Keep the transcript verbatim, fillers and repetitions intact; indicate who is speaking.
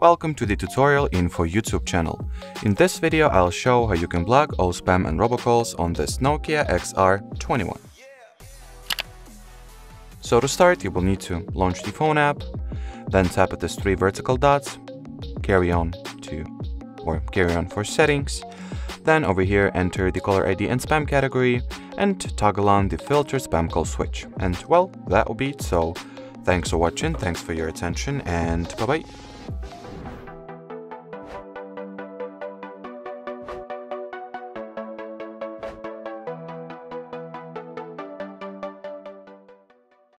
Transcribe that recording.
Speaker 1: Welcome to the tutorial info YouTube channel. In this video I'll show how you can block all spam and robocalls on this Nokia X R twenty-one. So to start, you will need to launch the phone app, then tap at these three vertical dots, carry on to or carry on for settings, then over here enter the caller I D and spam category and toggle on the filter spam call switch. And well, that will be it. So thanks for watching, thanks for your attention, and bye bye.